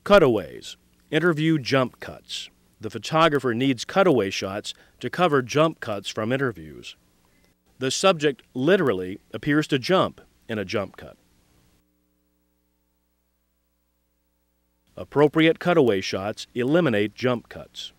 Cutaways. Interview jump cuts. The photographer needs cutaway shots to cover jump cuts from interviews. The subject literally appears to jump in a jump cut. Appropriate cutaway shots eliminate jump cuts.